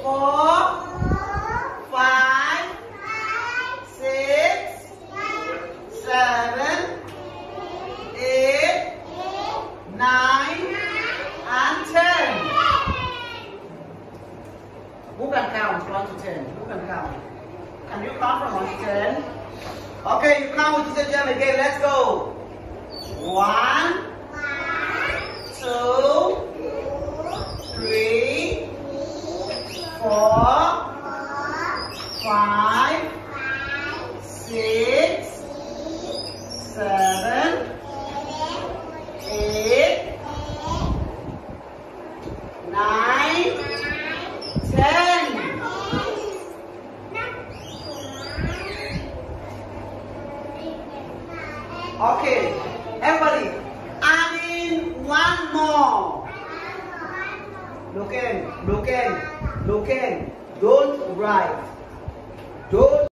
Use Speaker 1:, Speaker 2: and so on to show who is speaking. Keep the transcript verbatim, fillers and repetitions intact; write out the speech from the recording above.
Speaker 1: four, five, six, seven, eight, nine, and ten. Who can count one to ten? Who can count? Can you count from one to ten? Okay, you count with Teacher Jaylynn again. Let's go. One, two, three, four, five, six, seven, eight, nine, ten. Okay, everybody, adding one more. Look in, look in, look in. Don't write. Don't